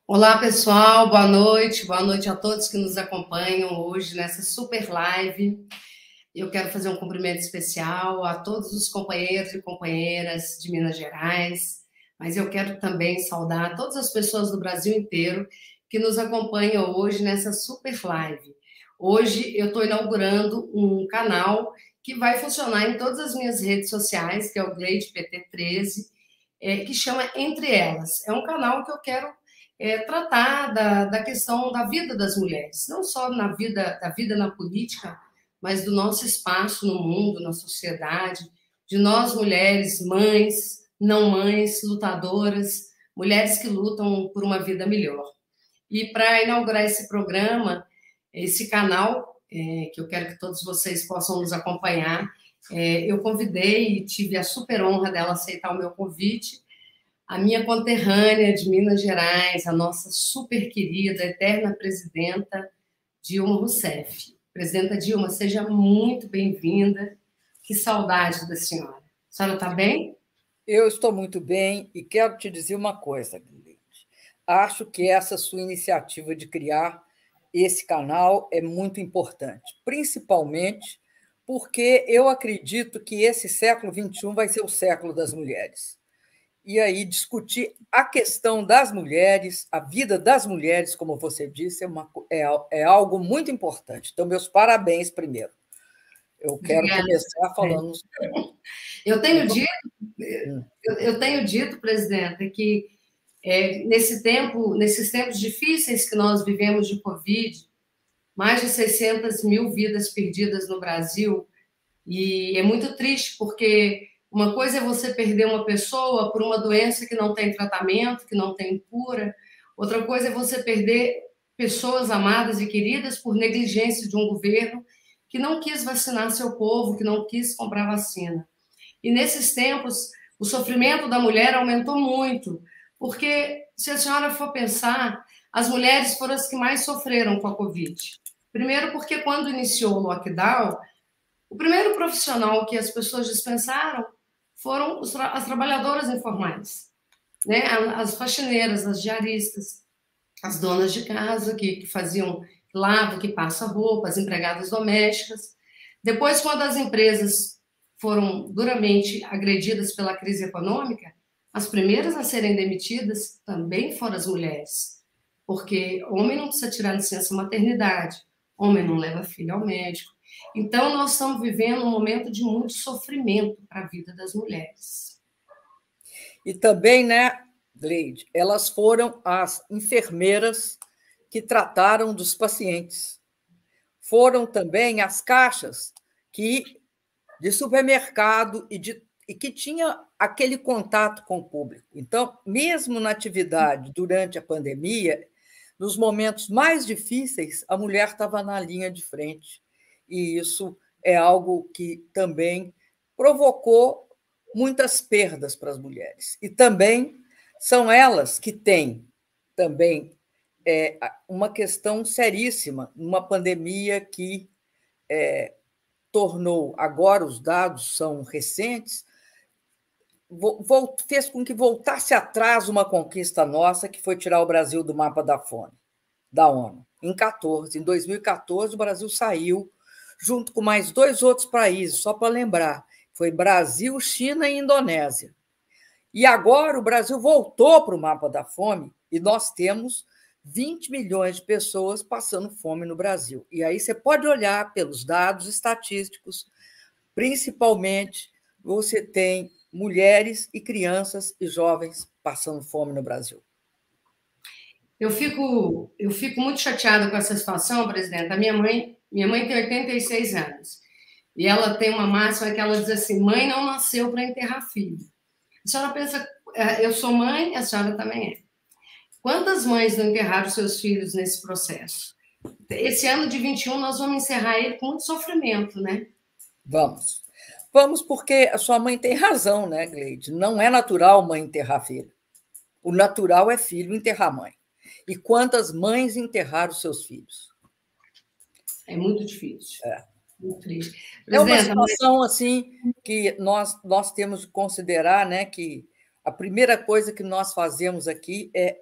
Olá, pessoal, boa noite a todos que nos acompanham hoje nessa super live. Eu quero fazer um cumprimento especial a todos os companheiros e companheiras de Minas Gerais, mas eu quero também saudar todas as pessoas do Brasil inteiro que nos acompanham hoje nessa super live. Hoje eu estou inaugurando um canal que vai funcionar em todas as minhas redes sociais, que é o Gleide PT13, que chama Entre Elas. É um canal que eu quero tratar da questão da vida das mulheres, não só da vida na política, mas do nosso espaço no mundo, na sociedade, de nós mulheres, mães, não mães, lutadoras, mulheres que lutam por uma vida melhor. E para inaugurar esse programa, esse canal, que eu quero que todos vocês possam nos acompanhar, eu convidei e tive a super honra dela aceitar o meu convite, a minha conterrânea de Minas Gerais, a nossa super querida, eterna presidenta, Dilma Rousseff. Presidenta Dilma, seja muito bem-vinda. Que saudade da senhora. A senhora está bem? Eu estou muito bem e quero te dizer uma coisa, Guilherme. Acho que essa sua iniciativa de criar esse canal é muito importante, principalmente porque eu acredito que esse século XXI vai ser o século das mulheres. E aí discutir a questão das mulheres, a vida das mulheres, como você disse, é algo muito importante. Então, meus parabéns primeiro. Eu quero Obrigada. começar falando. Eu tenho dito, eu tenho dito, presidenta, que nesses tempos difíceis que nós vivemos de Covid, mais de 600 mil vidas perdidas no Brasil, e é muito triste, porque uma coisa é você perder uma pessoa por uma doença que não tem tratamento, que não tem cura, outra coisa é você perder pessoas amadas e queridas por negligência de um governo que não quis vacinar seu povo, que não quis comprar vacina. E nesses tempos, o sofrimento da mulher aumentou muito, porque se a senhora for pensar, as mulheres foram as que mais sofreram com a Covid. Primeiro, porque quando iniciou o lockdown, o primeiro profissional que as pessoas dispensaram foram as trabalhadoras informais, né? As faxineiras, as diaristas, as donas de casa que faziam lava, que passa roupa, as empregadas domésticas. Depois, quando as empresas foram duramente agredidas pela crise econômica, as primeiras a serem demitidas também foram as mulheres, porque homem não precisa tirar licença maternidade, homem não leva filho ao médico. Então, nós estamos vivendo um momento de muito sofrimento para a vida das mulheres. E também, né, Gleide, elas foram as enfermeiras que trataram dos pacientes. Foram também as caixas de supermercado e que tinha aquele contato com o público. Então, mesmo na atividade durante a pandemia, nos momentos mais difíceis, a mulher estava na linha de frente. E isso é algo que também provocou muitas perdas para as mulheres. E também são elas que têm também uma questão seríssima, uma pandemia que tornou, agora os dados são recentes, fez com que voltasse atrás uma conquista nossa, que foi tirar o Brasil do mapa da fome, da ONU. Em 2014, o Brasil saiu, junto com mais 2 outros países, só para lembrar, foi Brasil, China e Indonésia. E agora o Brasil voltou para o mapa da fome e nós temos 20 milhões de pessoas passando fome no Brasil. E aí você pode olhar pelos dados estatísticos, principalmente você tem mulheres e crianças e jovens passando fome no Brasil. Eu fico muito chateada com essa situação, presidenta. Minha mãe tem 86 anos e ela tem uma máxima que ela diz assim: mãe não nasceu para enterrar filho. A senhora pensa, eu sou mãe, a senhora também é. Quantas mães não enterraram seus filhos nesse processo? Esse ano de 21 nós vamos encerrar ele com muito sofrimento, né? Vamos. Vamos, porque a sua mãe tem razão, né, Gleide? Não é natural mãe enterrar filho. O natural é filho enterrar mãe. E quantas mães enterraram seus filhos? É muito difícil. É. Muito triste. É uma Presidenta, situação assim que nós temos de considerar, né, que a primeira coisa que nós fazemos aqui é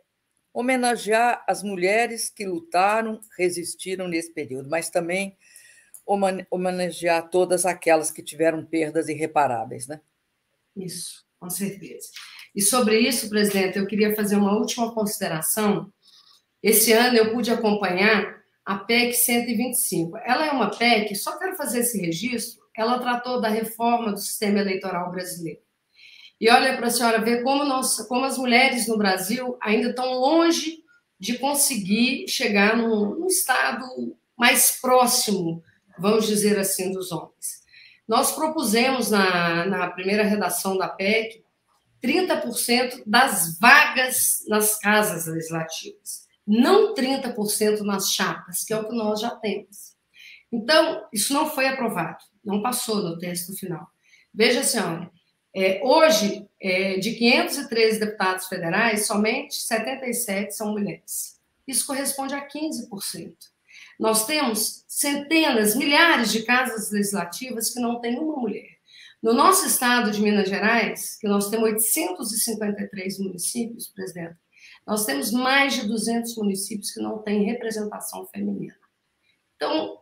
homenagear as mulheres que lutaram, resistiram nesse período, mas também homenagear todas aquelas que tiveram perdas irreparáveis, né? Isso, com certeza. E sobre isso, presidente, eu queria fazer uma última consideração. Esse ano eu pude acompanhar a PEC 125. Ela é uma PEC, só quero fazer esse registro, ela tratou da reforma do sistema eleitoral brasileiro. E olha para a senhora ver como as mulheres no Brasil ainda estão longe de conseguir chegar num estado mais próximo, vamos dizer assim, dos homens. Nós propusemos na primeira redação da PEC 30% das vagas nas casas legislativas, não 30% nas chapas, que é o que nós já temos. Então, isso não foi aprovado, não passou no texto final. Veja, senhora, hoje, de 513 deputados federais, somente 77 são mulheres. Isso corresponde a 15%. Nós temos centenas, milhares de casas legislativas que não têm uma mulher. No nosso estado de Minas Gerais, que nós temos 853 municípios, presidente, nós temos mais de 200 municípios que não têm representação feminina. Então,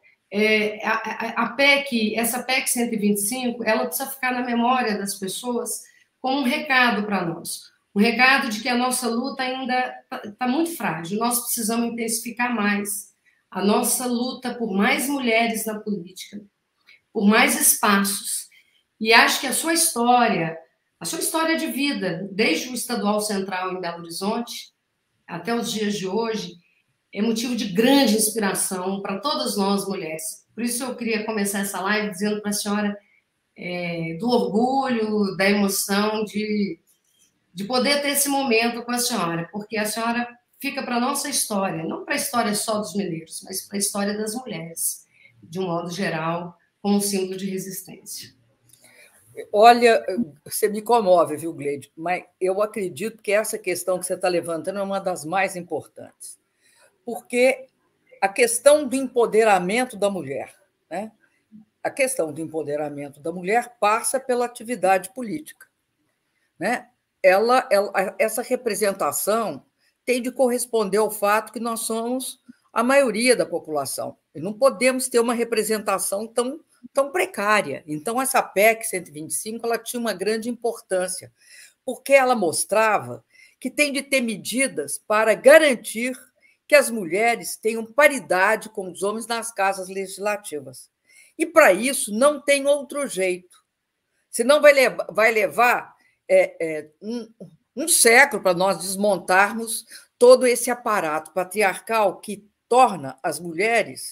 essa PEC 125, ela precisa ficar na memória das pessoas como um recado para nós. Um recado de que a nossa luta ainda está muito frágil. Nós precisamos intensificar mais a nossa luta por mais mulheres na política, por mais espaços. E acho que a sua história de vida, desde o Estadual Central em Belo Horizonte até os dias de hoje, é motivo de grande inspiração para todas nós mulheres. Por isso eu queria começar essa live dizendo para a senhora do orgulho, da emoção de poder ter esse momento com a senhora, porque a senhora fica para a nossa história, não para a história só dos mineiros, mas para a história das mulheres, de um modo geral, como um símbolo de resistência. Olha, você me comove, viu, Gleide? Mas eu acredito que essa questão que você está levantando é uma das mais importantes, porque a questão do empoderamento da mulher, né? A questão do empoderamento da mulher passa pela atividade política, né? Essa representação tem de corresponder ao fato que nós somos a maioria da população e não podemos ter uma representação tão precária. Então, essa PEC 125 ela tinha uma grande importância, porque ela mostrava que tem de ter medidas para garantir que as mulheres tenham paridade com os homens nas casas legislativas. E, para isso, não tem outro jeito. Senão vai levar um século para nós desmontarmos todo esse aparato patriarcal que torna as mulheres,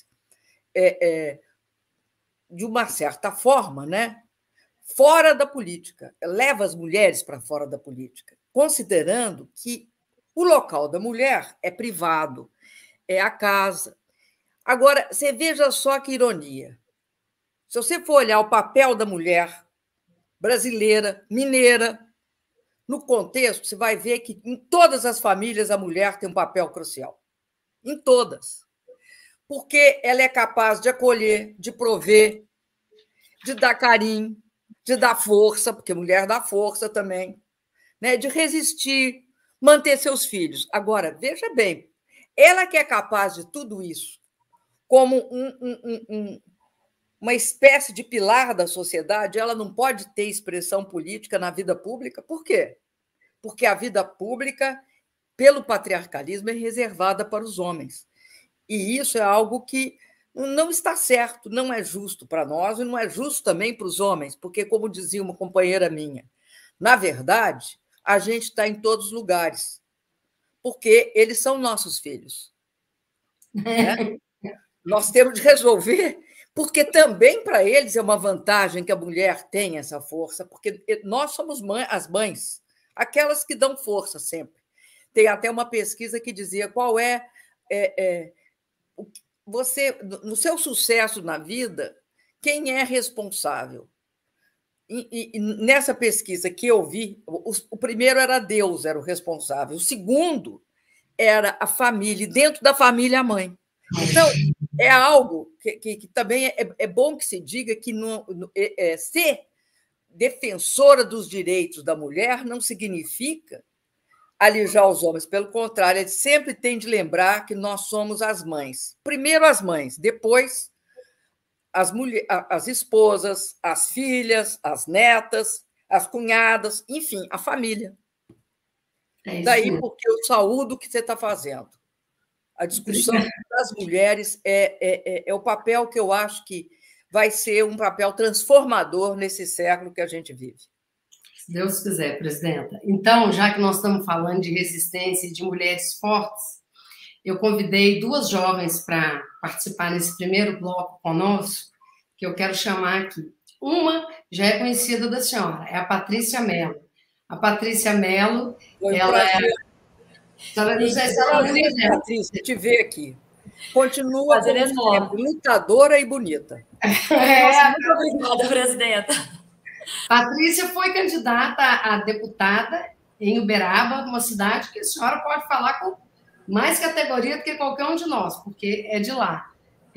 de uma certa forma, né, fora da política, leva as mulheres para fora da política, considerando que o local da mulher é privado, é a casa. Agora, você veja só que ironia. Se você for olhar o papel da mulher brasileira, mineira, no contexto, você vai ver que em todas as famílias a mulher tem um papel crucial. Em todas. Porque ela é capaz de acolher, de prover, de dar carinho, de dar força, porque mulher dá força também, né? De resistir, manter seus filhos. Agora, veja bem, ela que é capaz de tudo isso, como uma espécie de pilar da sociedade, ela não pode ter expressão política na vida pública. Por quê? Porque a vida pública, pelo patriarcalismo, é reservada para os homens. E isso é algo que não está certo, não é justo para nós e não é justo também para os homens, porque, como dizia uma companheira minha, na verdade, a gente está em todos os lugares, porque eles são nossos filhos. Né? Nós temos de resolver, porque também para eles é uma vantagem que a mulher tenha essa força, porque nós somos as mães, aquelas que dão força sempre. Tem até uma pesquisa que dizia qual você, no seu sucesso na vida, quem é responsável? E nessa pesquisa que eu vi, o primeiro era Deus, era o responsável. O segundo era a família, e dentro da família a mãe. Então, é algo que também é bom que se diga que ser defensora dos direitos da mulher não significa alijar os homens. Pelo contrário, ele sempre tem de lembrar que nós somos as mães. Primeiro as mães, depois as esposas, as filhas, as netas, as cunhadas, enfim, a família. Daí porque eu saúdo o que você está fazendo. A discussão das mulheres é o papel que eu acho que vai ser um papel transformador nesse século que a gente vive. Se Deus quiser, presidenta. Então, já que nós estamos falando de resistência e de mulheres fortes, eu convidei duas jovens para participar nesse primeiro bloco conosco, que eu quero chamar aqui. Uma já é conhecida da senhora, é a Patrícia Mello. A Patrícia Mello, ela é... Patrícia, te ver aqui. Continua como lutadora e bonita. Muito obrigada, presidenta. Patrícia foi candidata a deputada em Uberaba, uma cidade que a senhora pode falar com mais categoria do que qualquer um de nós, porque é de lá.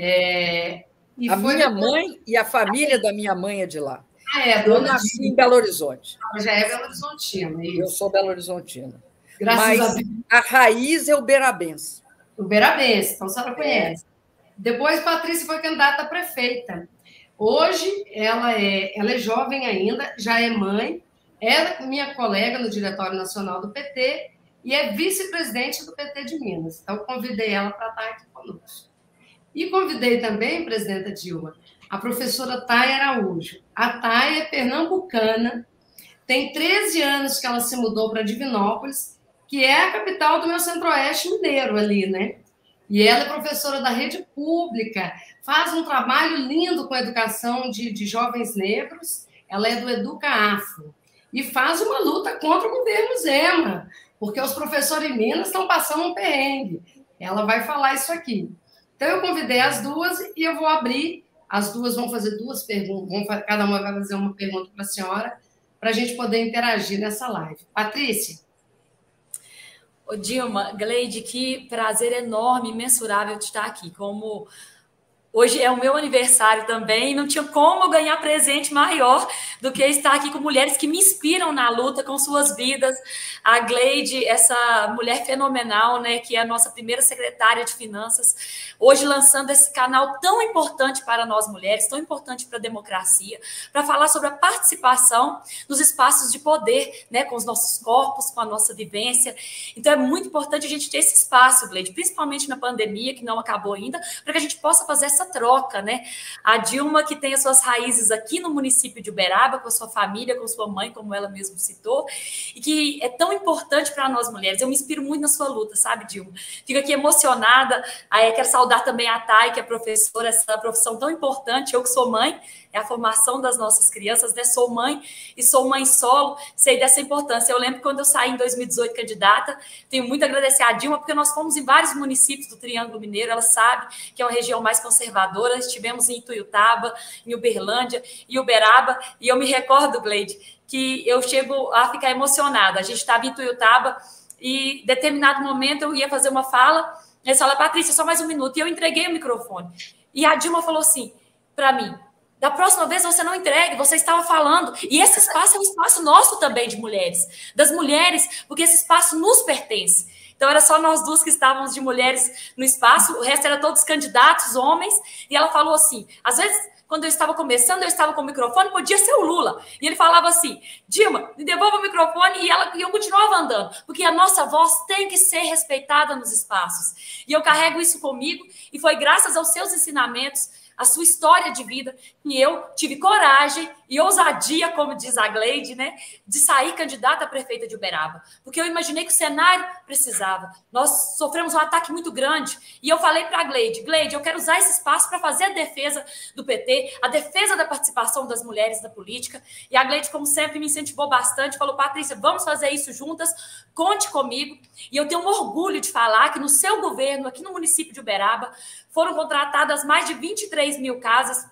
Minha mãe e a família da minha mãe é de lá. Eu nasci em Belo Horizonte. Já é Belo Horizontina. Eu sou Belo Horizontina. Graças a Deus. A raiz é uberabense. Uberabense, então a senhora conhece. Depois, Patrícia foi candidata a prefeita. Hoje, ela é jovem ainda, já é mãe, é minha colega no Diretório Nacional do PT e é vice-presidente do PT de Minas. Então, convidei ela para estar aqui conosco. E convidei também, presidenta Dilma, a professora Thay Araújo. A Thay é pernambucana, tem 13 anos que ela se mudou para Divinópolis, que é a capital do meu centro-oeste mineiro ali, né? E ela é professora da rede pública, faz um trabalho lindo com a educação de jovens negros, ela é do Educa Afro, e faz uma luta contra o governo Zema, porque os professores em Minas estão passando um perrengue. Ela vai falar isso aqui. Então, eu convidei as duas e eu vou abrir, as duas vão fazer duas perguntas, cada uma vai fazer uma pergunta para a senhora, para a gente poder interagir nessa live. Patrícia? Ô, Dilma, Gleide, que prazer enorme, imensurável de estar aqui. Como hoje é o meu aniversário também, não tinha como ganhar presente maior do que estar aqui com mulheres que me inspiram na luta com suas vidas. A Gleide, essa mulher fenomenal, né, que é a nossa primeira secretária de Finanças, hoje lançando esse canal tão importante para nós mulheres, tão importante para a democracia, para falar sobre a participação nos espaços de poder, né, com os nossos corpos, com a nossa vivência. Então é muito importante a gente ter esse espaço, Gleide, principalmente na pandemia, que não acabou ainda, para que a gente possa fazer essa troca, né? A Dilma, que tem as suas raízes aqui no município de Uberaba, com a sua família, com sua mãe, como ela mesma citou, e que é tão importante para nós mulheres. Eu me inspiro muito na sua luta, sabe, Dilma? Fico aqui emocionada. Quero saudar também a Thay, que é professora, essa profissão tão importante. Eu que sou mãe, é a formação das nossas crianças, né? Sou mãe e sou mãe solo, sei dessa importância. Eu lembro quando eu saí em 2018 candidata, tenho muito a agradecer a Dilma, porque nós fomos em vários municípios do Triângulo Mineiro, ela sabe que é uma região mais conservadora, estivemos em Ituiutaba, em Uberlândia e Uberaba, e eu me recordo, Gleide, que eu chego a ficar emocionada. A gente estava em Ituiutaba e, em determinado momento, eu ia fazer uma fala, e ela falou, Patrícia, só mais um minuto, e eu entreguei o microfone. E a Dilma falou assim, para mim, da próxima vez você não entregue, você estava falando. E esse espaço é um espaço nosso também, de mulheres. Das mulheres, porque esse espaço nos pertence. Então, era só nós duas que estávamos de mulheres no espaço, o resto era todos candidatos, homens. E ela falou assim, às vezes, quando eu estava começando, eu estava com o microfone, podia ser o Lula. E ele falava assim, Dilma, me devolva o microfone, e eu continuava andando. Porque a nossa voz tem que ser respeitada nos espaços. E eu carrego isso comigo, e foi graças aos seus ensinamentos, a sua história de vida, que eu tive coragem e ousadia, como diz a Gleide, né, de sair candidata a prefeita de Uberaba. Porque eu imaginei que o cenário precisava. Nós sofremos um ataque muito grande e eu falei para a Gleide, eu quero usar esse espaço para fazer a defesa do PT, a defesa da participação das mulheres na política. E a Gleide, como sempre, me incentivou bastante, falou, Patrícia, vamos fazer isso juntas, conte comigo. E eu tenho um orgulho de falar que no seu governo, aqui no município de Uberaba, foram contratadas mais de 23 mil casas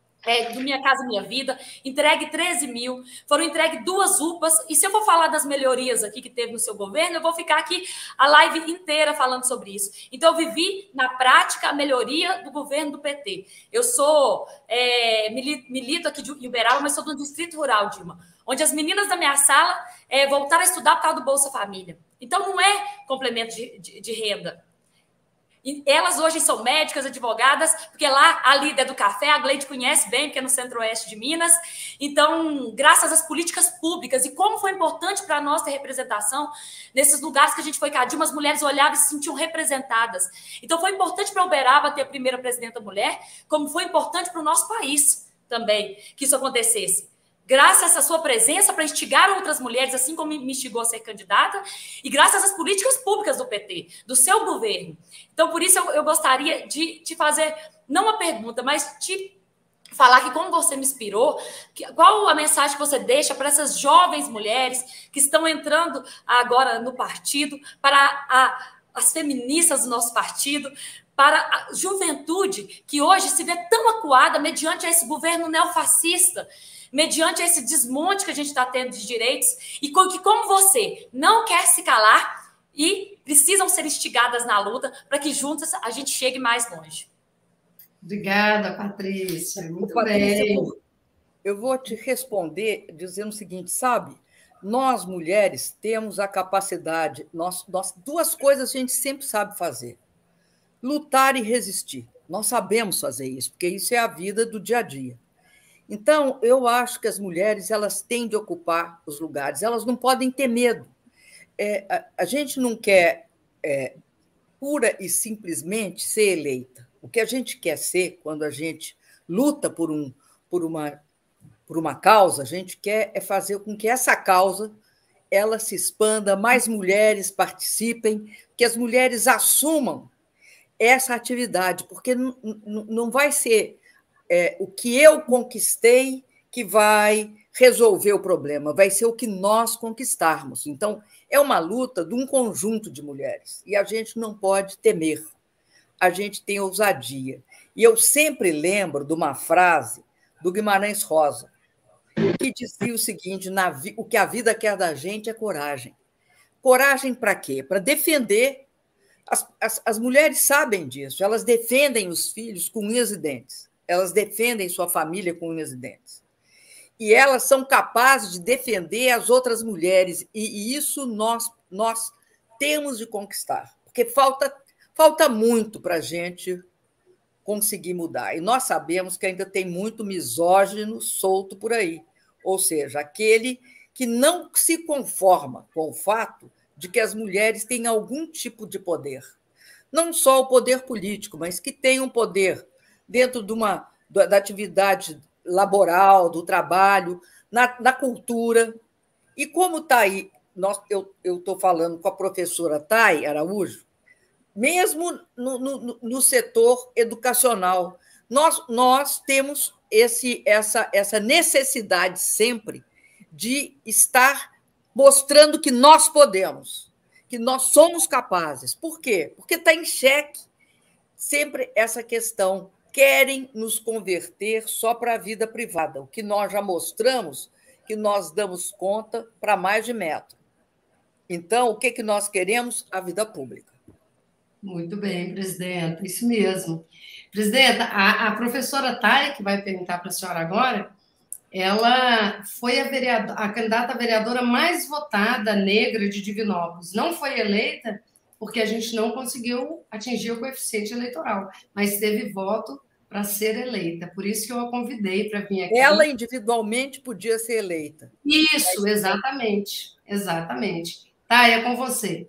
do Minha Casa Minha Vida, entregue 13 mil, foram entregue 2 UPAs, e se eu for falar das melhorias aqui que teve no seu governo, eu vou ficar aqui a live inteira falando sobre isso. Então, eu vivi na prática a melhoria do governo do PT. Eu sou, milito aqui de Uberaba, mas sou do Distrito Rural, Dilma. onde as meninas da minha sala voltaram a estudar por causa do Bolsa Família. Então, não é complemento de renda. E elas hoje são médicas, advogadas, porque lá a líder do café, a Gleide conhece bem, porque é no centro-oeste de Minas. Então, graças às políticas públicas e como foi importante para nós ter representação nesses lugares que a gente foi cadir, as mulheres olhavam e se sentiam representadas. Então, foi importante para Uberaba ter a primeira presidenta mulher, como foi importante para o nosso país também que isso acontecesse. Graças a essa sua presença para instigar outras mulheres, assim como me instigou a ser candidata, e graças às políticas públicas do PT, do seu governo. Então, por isso, eu gostaria de te fazer, não uma pergunta, mas te falar que como você me inspirou, qual a mensagem que você deixa para essas jovens mulheres que estão entrando agora no partido, para as feministas do nosso partido, para a juventude que hoje se vê tão acuada mediante esse governo neofascista, mediante esse desmonte que a gente está tendo de direitos, e que, como você, não quer se calar e precisam ser instigadas na luta para que juntas a gente chegue mais longe. Obrigada, Patrícia. Muito bem. Eu vou te responder dizendo o seguinte, sabe? Nós, mulheres, temos a capacidade, nós duas coisas a gente sempre sabe fazer. Lutar e resistir. Nós sabemos fazer isso, porque isso é a vida do dia a dia. Então, eu acho que as mulheres elas têm de ocupar os lugares, elas não podem ter medo. A gente não quer pura e simplesmente ser eleita. O que a gente quer ser, quando a gente luta por uma causa, a gente quer fazer com que essa causa ela se expanda, mais mulheres participem, que as mulheres assumam essa atividade, porque não vai ser o que eu conquistei que vai resolver o problema, vai ser o que nós conquistarmos. Então, é uma luta de um conjunto de mulheres, e a gente não pode temer, a gente tem ousadia. E eu sempre lembro de uma frase do Guimarães Rosa, que dizia o seguinte, o que a vida quer da gente é coragem. Coragem para quê? Para defender. As mulheres sabem disso, elas defendem os filhos com unhas e dentes. Elas defendem sua família com unhas e dentes. E elas são capazes de defender as outras mulheres. E isso nós temos de conquistar. Porque falta muito para a gente conseguir mudar. E nós sabemos que ainda tem muito misógino solto por aí. Ou seja, aquele que não se conforma com o fato de que as mulheres têm algum tipo de poder. Não só o poder político, mas que tem um poder dentro da atividade laboral, do trabalho, na cultura. E como está aí, eu estou falando com a professora Thay Araújo, mesmo no setor educacional, nós temos essa necessidade sempre de estar mostrando que nós podemos, que nós somos capazes. Por quê? Porque está em xeque sempre essa questão. Querem nos converter só para a vida privada, o que nós já mostramos que nós damos conta para mais de metro. Então, o que nós queremos? A vida pública. Muito bem, presidenta, isso mesmo. Presidenta, a professora Thay, que vai perguntar para a senhora agora, ela foi a candidata a vereadora mais votada negra de Divinópolis. Não foi eleita porque a gente não conseguiu atingir o coeficiente eleitoral, mas teve voto para ser eleita. Por isso que eu a convidei para vir aqui. Ela individualmente podia ser eleita. Isso, exatamente. Exatamente. Thay, é com você.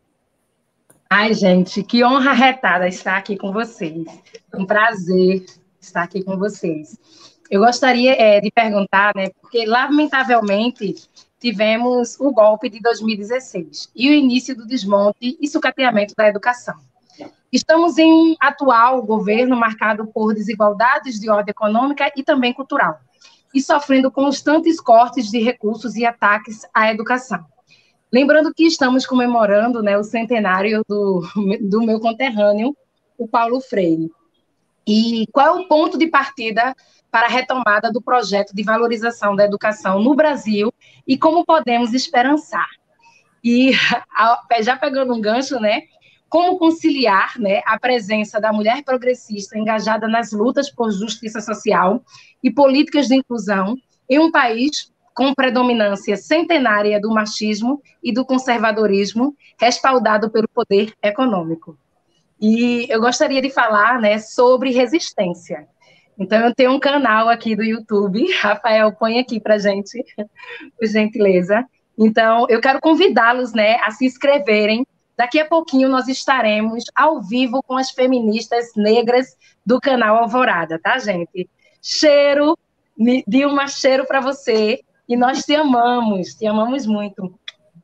Ai, gente, que honra retada estar aqui com vocês. Um prazer estar aqui com vocês. Eu gostaria de perguntar, né, porque, lamentavelmente, tivemos o golpe de 2016 e o início do desmonte e sucateamento da educação. Estamos em um atual governo marcado por desigualdades de ordem econômica e também cultural, e sofrendo constantes cortes de recursos e ataques à educação. Lembrando que estamos comemorando, né, o centenário do meu conterrâneo, o Paulo Freire. E qual é o ponto de partida para a retomada do projeto de valorização da educação no Brasil e como podemos esperançar? E, já pegando um gancho, né, como conciliar, né, a presença da mulher progressista engajada nas lutas por justiça social e políticas de inclusão em um país com predominância centenária do machismo e do conservadorismo, respaldado pelo poder econômico. E eu gostaria de falar, né, sobre resistência. Então, eu tenho um canal aqui do YouTube, Rafael, põe aqui para a gente, por gentileza. Então, eu quero convidá-los, né, a se inscreverem. Daqui a pouquinho nós estaremos ao vivo com as feministas negras do canal Alvorada, tá, gente? Cheiro, Dilma, cheiro para você. E nós te amamos muito.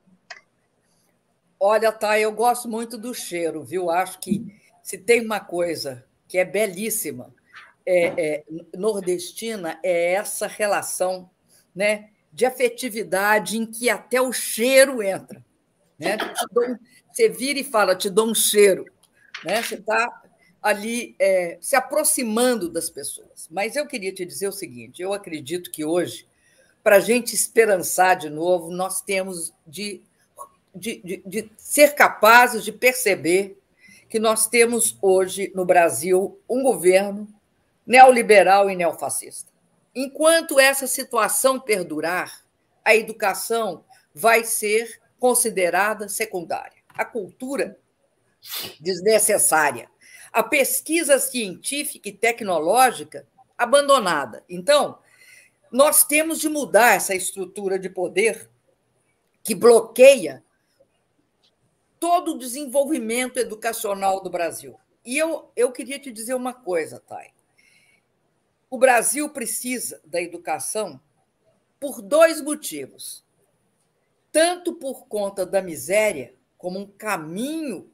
Olha, tá, eu gosto muito do cheiro, viu? Acho que se tem uma coisa que é belíssima, nordestina, é essa relação, né, de afetividade em que até o cheiro entra. Né? Você vira e fala, te dou um cheiro. Né? Você está ali se aproximando das pessoas. Mas eu queria te dizer o seguinte, eu acredito que hoje, para a gente esperançar de novo, nós temos de ser capazes de perceber que nós temos hoje no Brasil um governo neoliberal e neofascista. Enquanto essa situação perdurar, a educação vai ser considerada secundária, a cultura desnecessária, a pesquisa científica e tecnológica abandonada. Então, nós temos de mudar essa estrutura de poder que bloqueia todo o desenvolvimento educacional do Brasil. E eu queria te dizer uma coisa, Thay. O Brasil precisa da educação por dois motivos. Tanto por conta da miséria, como um caminho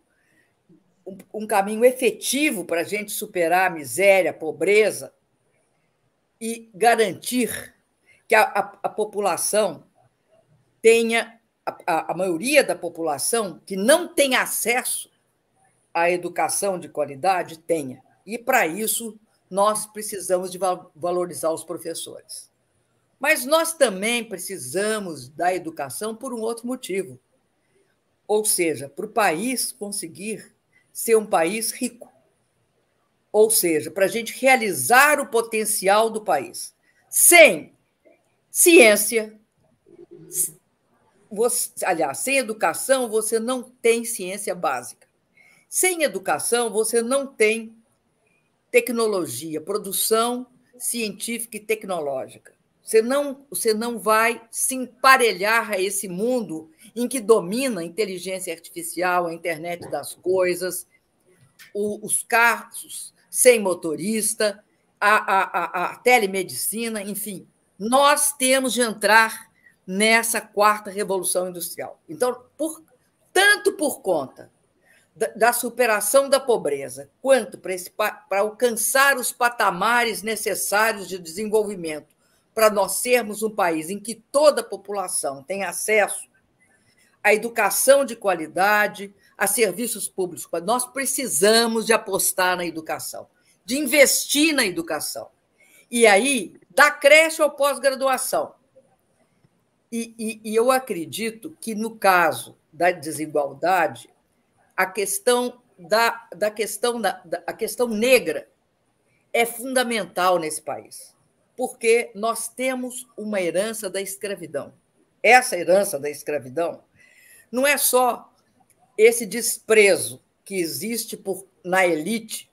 efetivo para a gente superar a miséria, a pobreza, e garantir que a população tenha, a maioria da população que não tem acesso à educação de qualidade tenha. E, para isso, nós precisamos de valorizar os professores. Mas nós também precisamos da educação por um outro motivo, ou seja, para o país conseguir ser um país rico, ou seja, para a gente realizar o potencial do país. Sem ciência, sem educação, você não tem ciência básica. Sem educação, você não tem tecnologia, produção científica e tecnológica. Você não vai se emparelhar a esse mundo em que domina a inteligência artificial, a internet das coisas, os carros sem motorista, a telemedicina, enfim. Nós temos de entrar nessa quarta revolução industrial. Então, tanto por conta da superação da pobreza, quanto para alcançar os patamares necessários de desenvolvimento, para nós sermos um país em que toda a população tem acesso à educação de qualidade, a serviços públicos. Nós precisamos de apostar na educação, de investir na educação. E aí, da creche ao pós-graduação. E eu acredito que, no caso da desigualdade, a questão negra é fundamental nesse país, porque nós temos uma herança da escravidão. Essa herança da escravidão não é só esse desprezo que existe na elite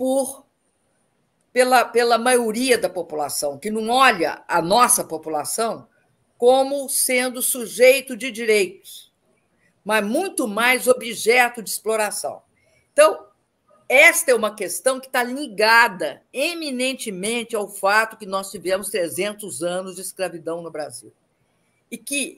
pela maioria da população, que não olha a nossa população como sendo sujeito de direitos, mas muito mais objeto de exploração. Então, esta é uma questão que está ligada eminentemente ao fato que nós tivemos 300 anos de escravidão no Brasil e que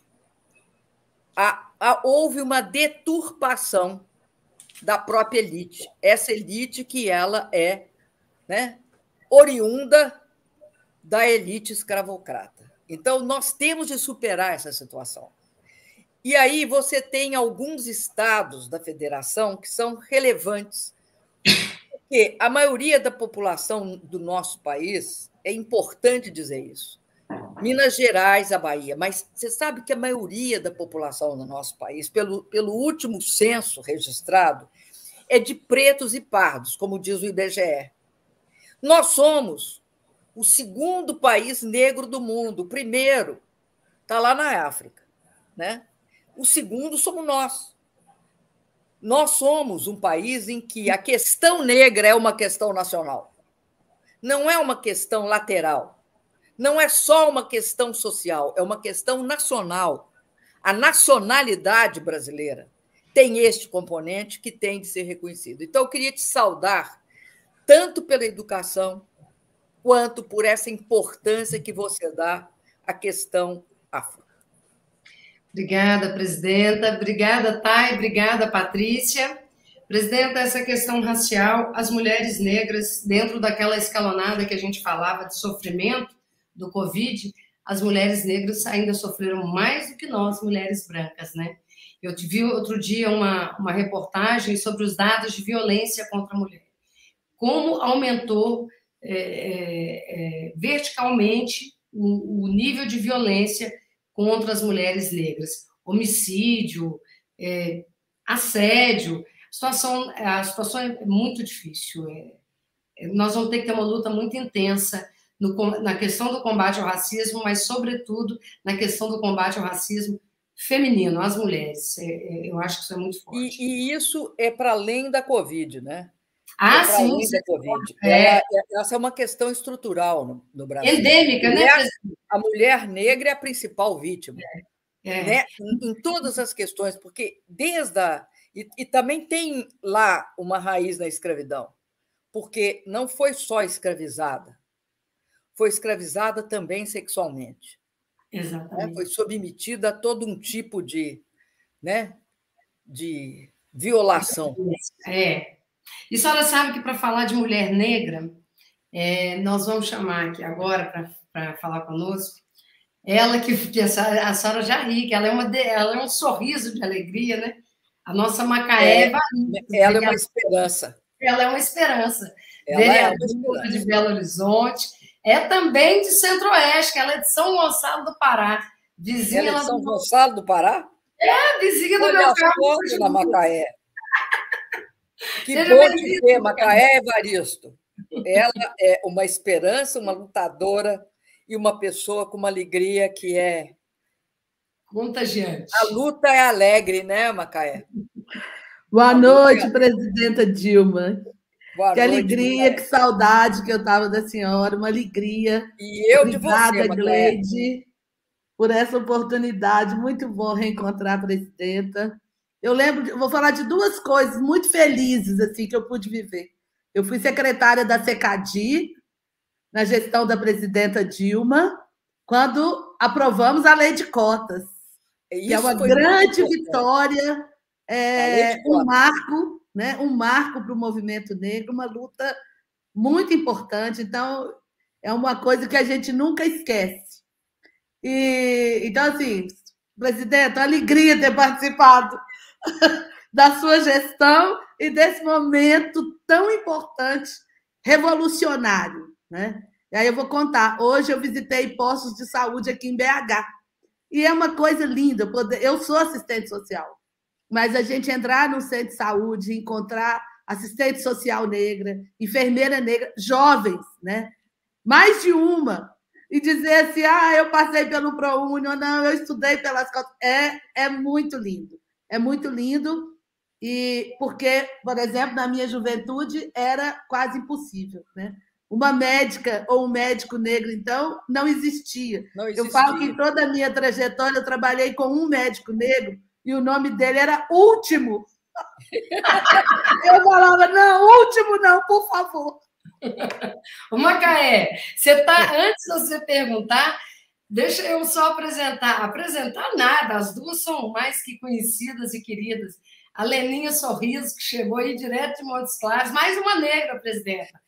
houve uma deturpação da própria elite, essa elite que ela é, né, oriunda da elite escravocrata. Então, nós temos de superar essa situação. E aí você tem alguns estados da federação que são relevantes, porque a maioria da população do nosso país, é importante dizer isso, Minas Gerais, a Bahia, mas você sabe que a maioria da população do nosso país, pelo último censo registrado, é de pretos e pardos, como diz o IBGE. Nós somos o segundo país negro do mundo. O primeiro está lá na África, né? O segundo somos nós. Nós somos um país em que a questão negra é uma questão nacional. Não é uma questão lateral. Não é só uma questão social, é uma questão nacional. A nacionalidade brasileira tem este componente que tem de ser reconhecido. Então, eu queria te saudar tanto pela educação quanto por essa importância que você dá à questão afro. Obrigada, presidenta. Obrigada, Thay. Obrigada, Patrícia. Presidenta, essa questão racial, as mulheres negras, dentro daquela escalonada que a gente falava de sofrimento do Covid, as mulheres negras ainda sofreram mais do que nós, mulheres brancas, né? Eu vi outro dia uma reportagem sobre os dados de violência contra a mulher. Como aumentou verticalmente o nível de violência contra as mulheres negras. Homicídio, assédio. A situação é muito difícil. Nós vamos ter que ter uma luta muito intensa na questão do combate ao racismo, mas, sobretudo, na questão do combate ao racismo feminino, às mulheres. Eu acho que isso é muito forte. E isso é para além da Covid, né? Ah, sim. Além da Covid. Essa é uma questão estrutural no Brasil. Endêmica, né? A mulher negra é a principal vítima. Né? Em todas as questões, porque e também tem lá uma raiz na escravidão, porque não foi só escravizada, foi escravizada também sexualmente. Exatamente. Né? Foi submetida a todo um tipo de violação. E a senhora sabe que, para falar de mulher negra, nós vamos chamar aqui agora para falar conosco ela que a senhora já ri, que ela é um sorriso de alegria, né? A nossa Macaé ela é uma esperança. Ela é uma esperança. Vereadora de Belo Horizonte. É também de Centro-Oeste, que ela é de São Gonçalo do Pará. Vizinha ela é de São Gonçalo do Pará? Vizinha do meu carro. Na Macaé. Que bom te ver, Macaé Evaristo. Ela é uma esperança, uma lutadora e uma pessoa com uma alegria que é contagiante. A luta é alegre, né, Macaé? Boa noite, presidenta Dilma. Boa que noite, alegria, Macaé. Que saudade que eu estava da senhora, uma alegria. E eu Obrigada, de você, Macaé. Gleide, por essa oportunidade. Muito bom reencontrar a presidenta. Eu vou falar de duas coisas muito felizes assim que eu pude viver. Eu fui secretária da SECADI, na gestão da presidenta Dilma, quando aprovamos a lei de cotas, que é uma grande vitória, um marco, né? Um marco para o movimento negro, uma luta muito importante. Então, é uma coisa que a gente nunca esquece. Então, assim, presidente, alegria ter participado da sua gestão e desse momento tão importante, revolucionário, né? E aí eu vou contar. Hoje eu visitei postos de saúde aqui em BH. E é uma coisa linda. Eu sou assistente social, mas a gente entrar num centro de saúde e encontrar assistente social negra, enfermeira negra, jovens, né? Mais de uma. E dizer assim, eu passei pelo ProUni, ou não, eu estudei pelas cotas. É muito lindo. É muito lindo. E porque, por exemplo, na minha juventude era quase impossível, né? Uma médica ou um médico negro, então, não existia. Eu falo que em toda a minha trajetória eu trabalhei com um médico negro e o nome dele era Último. Eu falava, não, Último não, por favor. Ô, Macaé, antes de você perguntar, deixa eu só apresentar. Apresentar nada, as duas são mais que conhecidas e queridas. A Leninha Sorriso, que chegou aí direto de Montes Claros, mais uma negra, presidenta.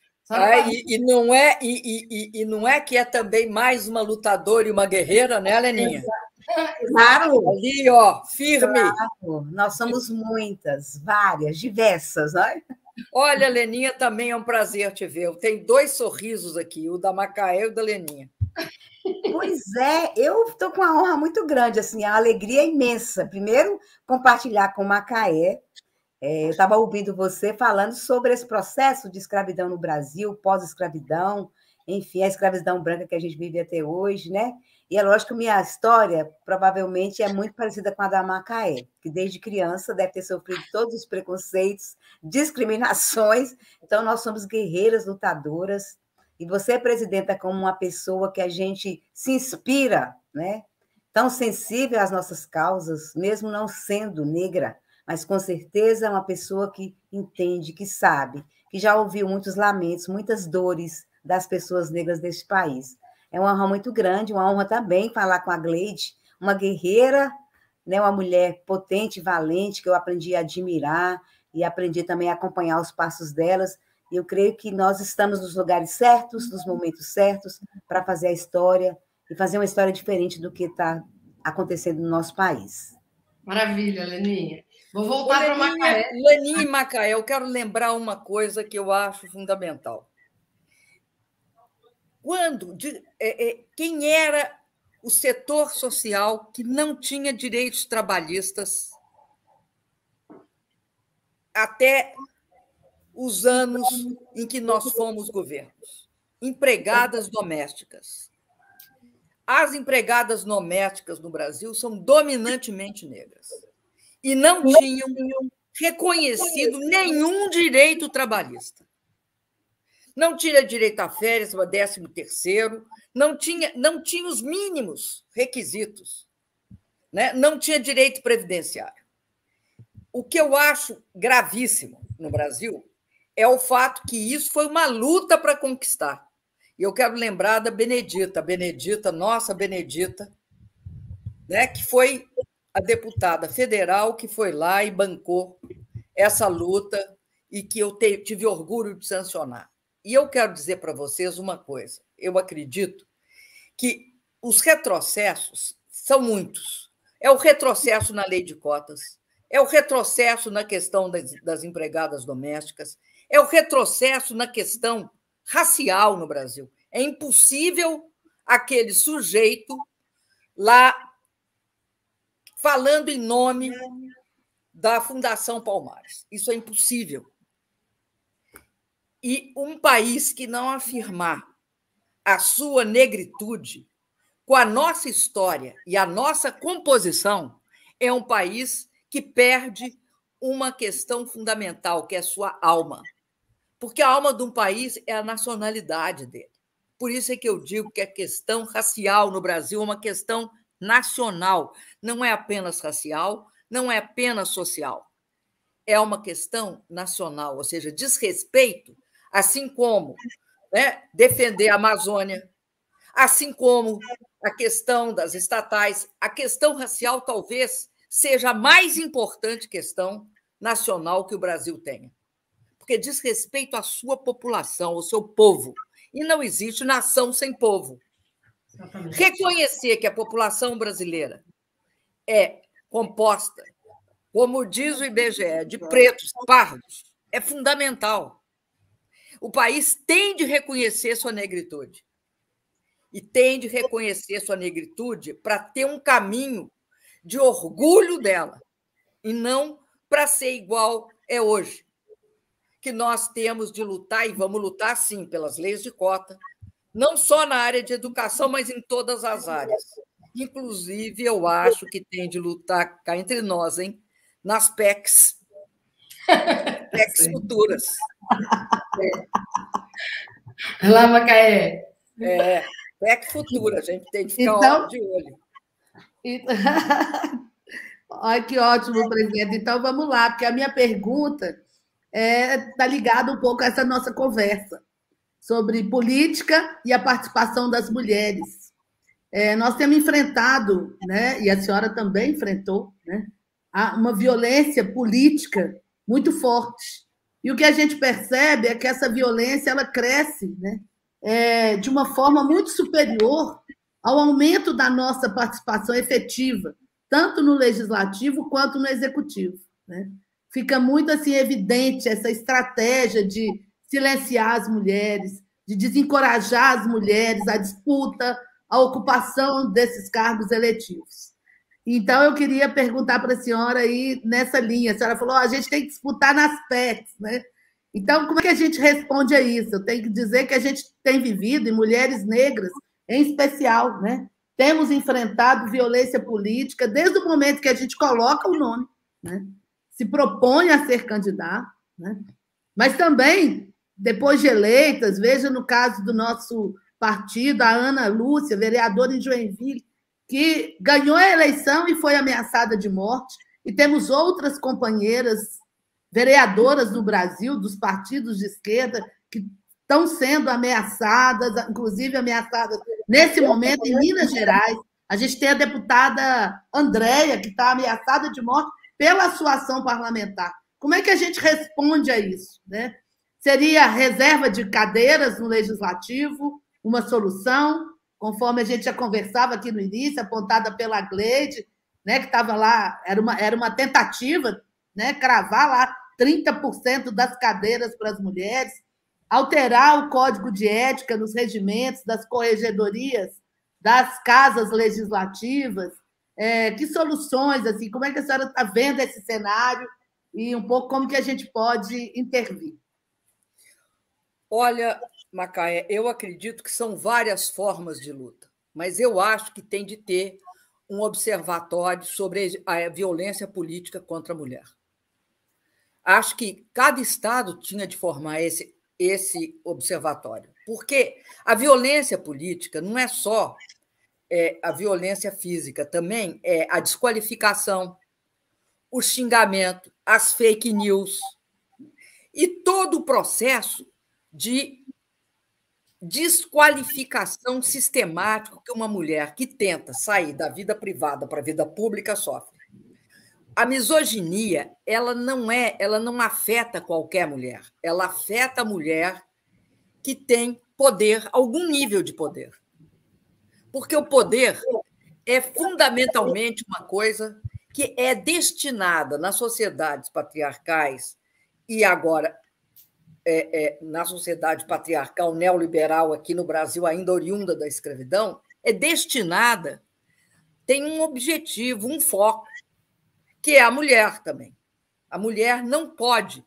E não é que é também mais uma lutadora e uma guerreira, né, Leninha? Claro. Ali, ó, firme. Claro. Nós somos muitas, várias, diversas. Né? Olha, Leninha, também é um prazer te ver. Tem dois sorrisos aqui, o da Macaé e o da Leninha. Pois é, eu estou com uma honra muito grande, assim, a alegria é imensa. Primeiro, compartilhar com Macaé. Eu estava ouvindo você falando sobre esse processo de escravidão no Brasil, pós-escravidão, enfim, a escravidão branca que a gente vive até hoje, né? E é lógico que minha história provavelmente é muito parecida com a da Macaé, que desde criança deve ter sofrido todos os preconceitos, discriminações. Então, nós somos guerreiras, lutadoras. E você, presidenta, como uma pessoa que a gente se inspira, né? Tão sensível às nossas causas, mesmo não sendo negra, mas com certeza é uma pessoa que entende, que sabe, que já ouviu muitos lamentos, muitas dores das pessoas negras deste país. É uma honra muito grande, uma honra também falar com a Gleide, uma guerreira, né, uma mulher potente, valente, que eu aprendi a admirar e aprendi também a acompanhar os passos delas. E eu creio que nós estamos nos lugares certos, nos momentos certos, para fazer a história e fazer uma história diferente do que está acontecendo no nosso país. Maravilha, Leninha. Vou voltar para Macaé. Leninha e Macaé, eu quero lembrar uma coisa que eu acho fundamental. Quem era o setor social que não tinha direitos trabalhistas até os anos em que nós fomos governos? Empregadas domésticas. As empregadas domésticas no Brasil são dominantemente negras e não tinham reconhecido nenhum direito trabalhista. Não tinha direito a férias, a 13º, não tinha os mínimos requisitos, né? Não tinha direito previdenciário. O que eu acho gravíssimo no Brasil é o fato que isso foi uma luta para conquistar. E eu quero lembrar da Benedita, nossa Benedita, né? Que foi a deputada federal que foi lá e bancou essa luta e que eu tive orgulho de sancionar. E eu quero dizer para vocês uma coisa. Eu acredito que os retrocessos são muitos. É o retrocesso na lei de cotas, é o retrocesso na questão das empregadas domésticas, é o retrocesso na questão racial no Brasil. É impossível aquele sujeito lá falando em nome da Fundação Palmares. Isso é impossível. E um país que não afirmar a sua negritude com a nossa história e a nossa composição é um país que perde uma questão fundamental, que é a sua alma. Porque a alma de um país é a nacionalidade dele. Por isso é que eu digo que a questão racial no Brasil é uma questão nacional. Não é apenas racial, não é apenas social. É uma questão nacional, ou seja, diz respeito, assim como, né, defender a Amazônia, assim como a questão das estatais, a questão racial talvez seja a mais importante questão nacional que o Brasil tenha, porque diz respeito à sua população, ao seu povo, e não existe nação sem povo. Exatamente. Reconhecer que a população brasileira é composta, como diz o IBGE, de pretos, pardos, é fundamental. O país tem de reconhecer sua negritude. E tem de reconhecer sua negritude para ter um caminho de orgulho dela, e não para ser igual é hoje, que nós temos de lutar, e vamos lutar, sim, pelas leis de cota, não só na área de educação, mas em todas as áreas. Inclusive, eu acho que tem de lutar cá entre nós, hein? Nas PECs futuras. Lá, Macaé. PEC futura, a gente tem de ficar de olho. Ai, que ótimo, presidente. Então, vamos lá, porque a minha pergunta está ligada um pouco a essa nossa conversa sobre política e a participação das mulheres. Nós temos enfrentado, né, e a senhora também enfrentou, né, uma violência política muito forte. E o que a gente percebe é que essa violência ela cresce, né, de uma forma muito superior ao aumento da nossa participação efetiva, tanto no legislativo quanto no executivo, né? Fica muito assim evidente essa estratégia de silenciar as mulheres, de desencorajar as mulheres à disputa, à ocupação desses cargos eletivos. Então, eu queria perguntar para a senhora aí nessa linha. A senhora falou, a gente tem que disputar nas PECs, né? Então, como é que a gente responde a isso? Eu tenho que dizer que a gente tem vivido, e mulheres negras em especial, né, temos enfrentado violência política desde o momento que a gente coloca o nome, né? Se propõe a ser candidato, né? Mas também, depois de eleitas, veja no caso do nosso partido, a Ana Lúcia, vereadora em Joinville, que ganhou a eleição e foi ameaçada de morte, e temos outras companheiras vereadoras do Brasil, dos partidos de esquerda, que estão sendo ameaçadas, inclusive ameaçadas nesse momento em Minas Gerais. A gente tem a deputada Andréia, que está ameaçada de morte pela sua ação parlamentar. Como é que a gente responde a isso, né? Seria reserva de cadeiras no Legislativo uma solução, conforme a gente já conversava aqui no início, apontada pela Gleide, né, que estava lá, era uma tentativa, né, cravar lá 30% das cadeiras para as mulheres, alterar o código de ética nos regimentos das corregedorias, das casas legislativas. Que soluções, assim, como é que a senhora está vendo esse cenário e um pouco como que a gente pode intervir? Olha, Macaé, eu acredito que são várias formas de luta, mas eu acho que tem de ter um observatório sobre a violência política contra a mulher. Acho que cada estado tinha de formar esse observatório, porque a violência política não é só a violência física, também é a desqualificação, o xingamento, as fake news e todo o processo de desqualificação sistemática que uma mulher que tenta sair da vida privada para a vida pública sofre. A misoginia, ela não afeta qualquer mulher, ela afeta a mulher que tem poder, algum nível de poder. Porque o poder é fundamentalmente uma coisa que é destinada nas sociedades patriarcais e agora na sociedade patriarcal neoliberal aqui no Brasil, ainda oriunda da escravidão, é destinada, tem um objetivo, um foco, que é a mulher também. A mulher não pode,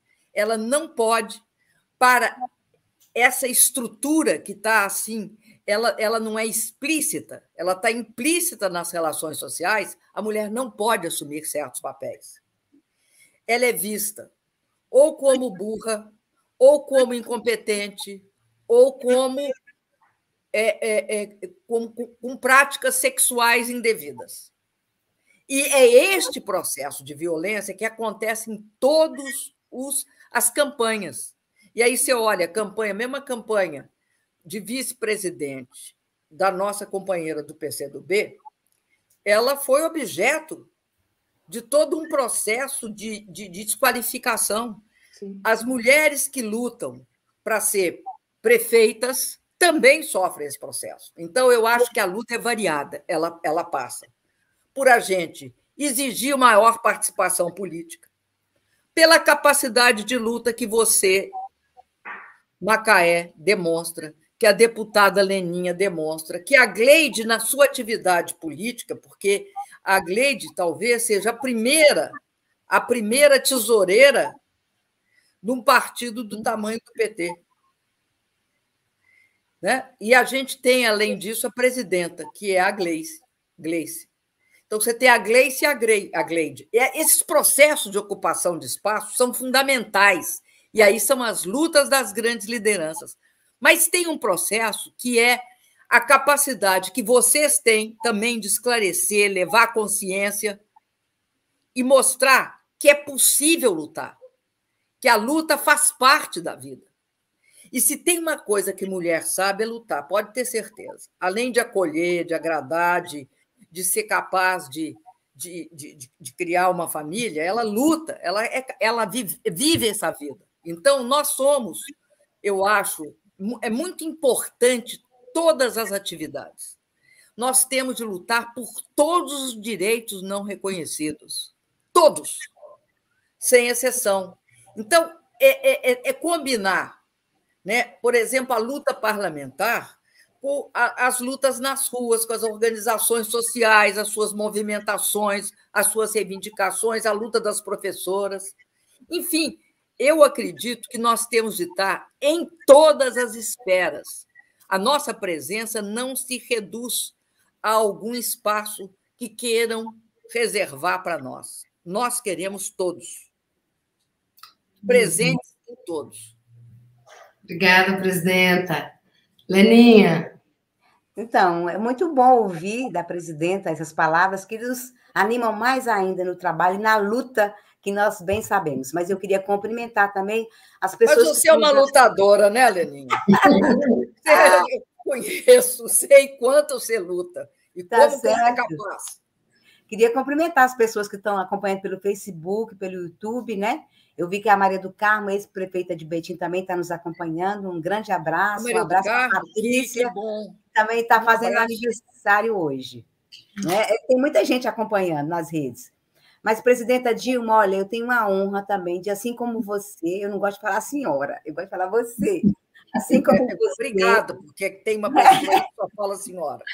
para essa estrutura que está assim, ela não é explícita, ela está implícita nas relações sociais, a mulher não pode assumir certos papéis. Ela é vista ou como burra, ou como incompetente, ou com práticas sexuais indevidas. E é este processo de violência que acontece em todas as campanhas. E aí você olha a mesma campanha de vice-presidente da nossa companheira do PCdoB, ela foi objeto de todo um processo de desqualificação. Sim. As mulheres que lutam para ser prefeitas também sofrem esse processo. Então, eu acho que a luta é variada, ela passa por a gente exigir maior participação política, pela capacidade de luta que você, Macaé, demonstra, que a deputada Leninha demonstra, que a Gleide, na sua atividade política, porque a Gleide talvez seja a primeira tesoureira de um partido do tamanho do PT. Né? E a gente tem, além disso, a presidenta, que é a Gleice. Então, você tem a Gleice e a Gleide. Esses processos de ocupação de espaço são fundamentais, e aí são as lutas das grandes lideranças. Mas tem um processo que é a capacidade que vocês têm também de esclarecer, levar a consciência e mostrar que é possível lutar, que a luta faz parte da vida. E se tem uma coisa que mulher sabe é lutar, pode ter certeza. Além de acolher, de agradar, de ser capaz de criar uma família, ela luta, ela vive essa vida. Então, nós somos, eu acho, é muito importante todas as atividades. Nós temos de lutar por todos os direitos não reconhecidos. Todos, sem exceção. Então, é combinar, né? Por exemplo, a luta parlamentar com as lutas nas ruas, com as organizações sociais, as suas movimentações, as suas reivindicações, a luta das professoras. Enfim, eu acredito que nós temos de estar em todas as esferas. A nossa presença não se reduz há algum espaço que queiram reservar para nós. Nós queremos todos. Presentes em todos. Obrigada, presidenta. Leninha. Então, é muito bom ouvir da presidenta essas palavras que nos animam mais ainda no trabalho e na luta que nós bem sabemos. Mas eu queria cumprimentar também as pessoas... Mas você é uma lutadora, né, Leninha? Eu conheço, sei quanto você luta e como você é capaz. Queria cumprimentar as pessoas que estão acompanhando pelo Facebook, pelo YouTube, né? Eu vi que a Maria do Carmo, ex-prefeita de Betim, também está nos acompanhando. Um grande abraço. Um abraço para a Patrícia, que bom. Também está fazendo aniversário hoje. Né? Tem muita gente acompanhando nas redes. Mas, presidenta Dilma, olha, eu tenho uma honra também de, assim como você, eu não gosto de falar senhora, eu gosto de falar você. Assim como você. Obrigada, porque tem uma pessoa que só fala senhora.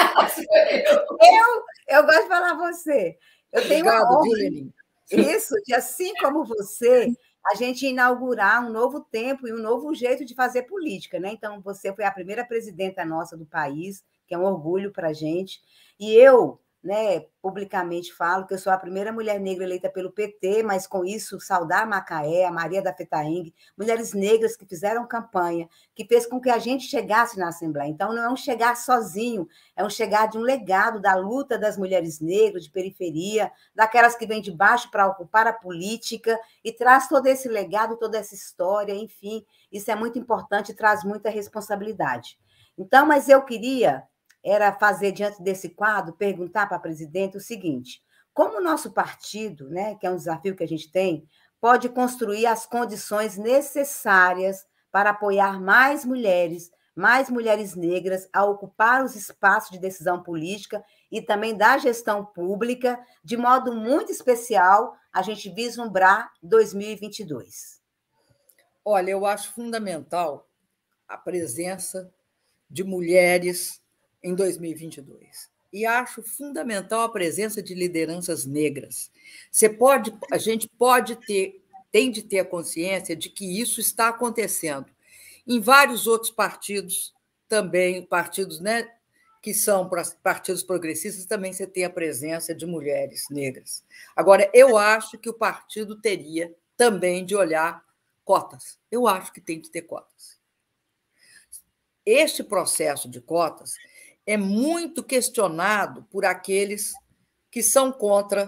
Eu gosto de falar você. Eu tenho uma honra. Isso, de assim como você, a gente inaugurar um novo tempo e um novo jeito de fazer política, né? Então, você foi a primeira presidenta nossa do país, que é um orgulho para a gente. E eu, né, publicamente falo que eu sou a primeira mulher negra eleita pelo PT, mas com isso saudar a Macaé, a Maria da Fetaengue, mulheres negras que fizeram campanha, que fez com que a gente chegasse na Assembleia. Então, não é um chegar sozinho, é um chegar de um legado da luta das mulheres negras de periferia, daquelas que vêm de baixo para ocupar a política, e traz todo esse legado, toda essa história, enfim, isso é muito importante e traz muita responsabilidade. Então, mas eu queria... era fazer, diante desse quadro, perguntar para a presidenta o seguinte: como o nosso partido, né, que é um desafio que a gente tem, pode construir as condições necessárias para apoiar mais mulheres negras a ocupar os espaços de decisão política e também da gestão pública, de modo muito especial, a gente vislumbrar 2022? Olha, eu acho fundamental a presença de mulheres em 2022. E acho fundamental a presença de lideranças negras. A gente tem de ter a consciência de que isso está acontecendo. Em vários outros partidos também, partidos, né, que são partidos progressistas, também você tem a presença de mulheres negras. Agora, eu acho que o partido teria também de olhar cotas. Eu acho que tem de ter cotas. Este processo de cotas é muito questionado por aqueles que são contra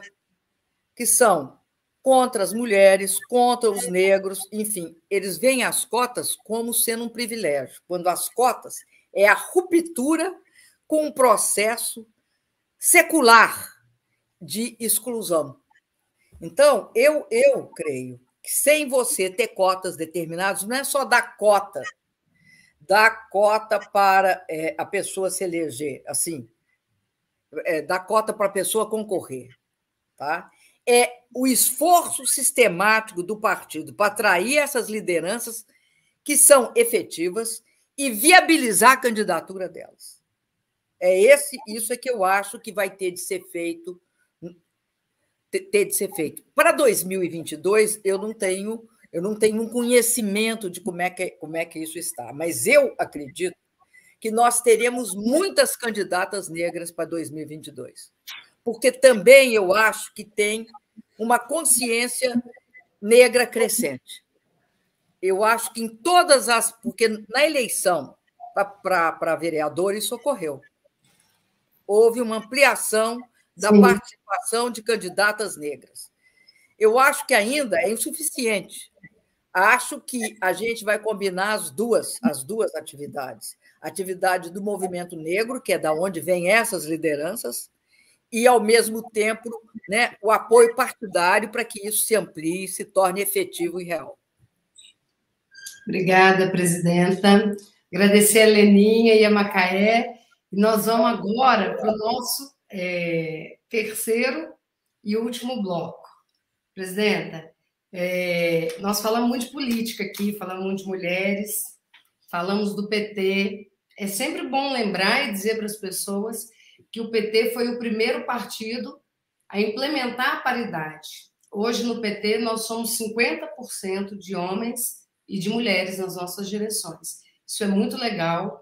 as mulheres, contra os negros, enfim, eles veem as cotas como sendo um privilégio, quando as cotas é a ruptura com um processo secular de exclusão. Então, eu creio que sem você ter cotas determinadas, não é só dar cota para a pessoa se eleger, assim, dar cota para a pessoa concorrer, tá? É o esforço sistemático do partido para atrair essas lideranças que são efetivas e viabilizar a candidatura delas. Isso é que eu acho que vai ter de ser feito. Para 2022, eu não tenho um conhecimento de como é que isso está, mas eu acredito que nós teremos muitas candidatas negras para 2022, porque também eu acho que tem uma consciência negra crescente. Eu acho que em todas as... Porque na eleição para vereador isso ocorreu. Houve uma ampliação da participação de candidatas negras. Eu acho que ainda é insuficiente. Acho que a gente vai combinar as duas atividades. A atividade do movimento negro, que é da onde vêm essas lideranças, e, ao mesmo tempo, né, o apoio partidário para que isso se amplie e se torne efetivo e real. Obrigada, presidenta. Agradecer a Leninha e a Macaé. E nós vamos agora para o nosso terceiro e último bloco. Presidenta, nós falamos muito de política aqui, falamos muito de mulheres, falamos do PT. É sempre bom lembrar e dizer para as pessoas que o PT foi o primeiro partido a implementar a paridade. Hoje, no PT, nós somos 50% de homens e de mulheres nas nossas direções. Isso é muito legal.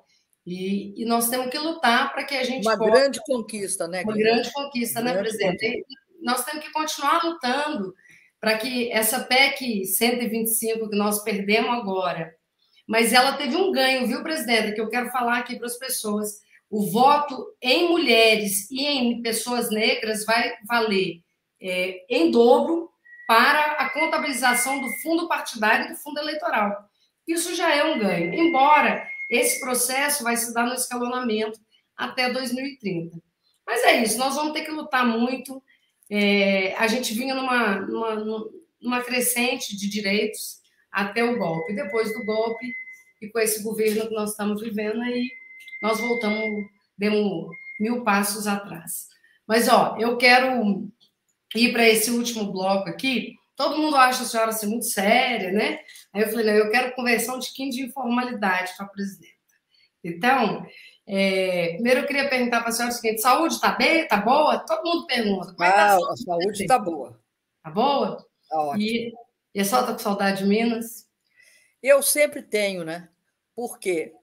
E nós temos que lutar para que a gente Uma possa... grande conquista, né, Uma Gleide? grande conquista, né, presidente? E nós temos que continuar lutando para que essa PEC 125 que nós perdemos agora, mas ela teve um ganho, viu, presidente, que eu quero falar aqui para as pessoas. O voto em mulheres e em pessoas negras vai valer em dobro para a contabilização do fundo partidário e do fundo eleitoral. Isso já é um ganho, embora esse processo vai se dar no escalonamento até 2030. Mas é isso, nós vamos ter que lutar muito. A gente vinha numa crescente de direitos até o golpe. Depois do golpe, e com esse governo que nós estamos vivendo, aí nós voltamos, demos 1000 passos atrás. Mas, eu quero ir para esse último bloco aqui. Todo mundo acha a senhora assim, muito séria, né? Aí eu falei, não, eu quero conversar um tiquinho de informalidade com a presidenta. Então, primeiro eu queria perguntar para a senhora o seguinte: saúde está bem? Está boa? Todo mundo pergunta. Como é que tá a saúde está boa. Está boa? Tá ótimo. E a senhora está com saudade de Minas? Eu sempre tenho, né? Porque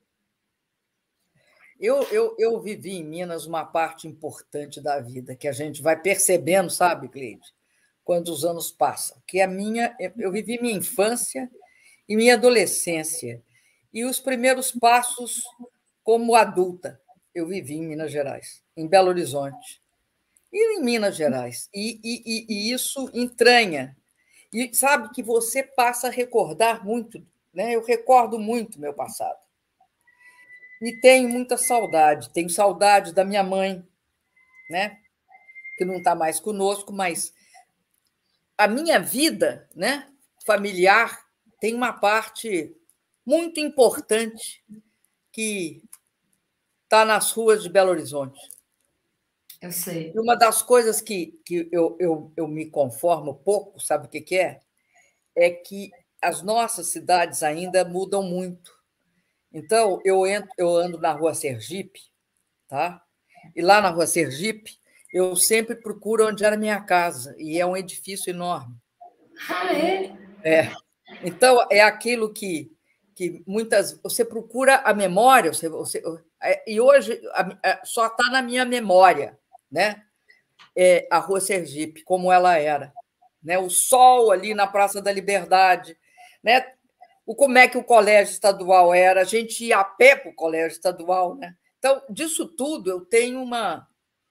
eu vivi em Minas uma parte importante da vida, que a gente vai percebendo, sabe, Gleide, quando os anos passam. Que eu vivi minha infância e minha adolescência. E os primeiros passos como adulta, eu vivi em Minas Gerais, em Belo Horizonte. E em Minas Gerais. E isso entranha. E sabe que você passa a recordar muito, né? Eu recordo muito meu passado. E tenho muita saudade. Tenho saudade da minha mãe, né? Que não está mais conosco, mas a minha vida, né, familiar tem uma parte muito importante que está nas ruas de Belo Horizonte. Eu sei. E uma das coisas que eu me conformo pouco, sabe o que é? É que as nossas cidades ainda mudam muito. Então, eu ando na Rua Sergipe, tá? E lá na Rua Sergipe, eu sempre procuro onde era a minha casa, e é um edifício enorme. Ah, é? Então, é aquilo que você procura a memória, e hoje só está na minha memória, né? A Rua Sergipe, como ela era, né? O sol ali na Praça da Liberdade, né? Como é que o colégio estadual era, a gente ia a pé para o colégio estadual, né? Então, disso tudo, eu tenho uma...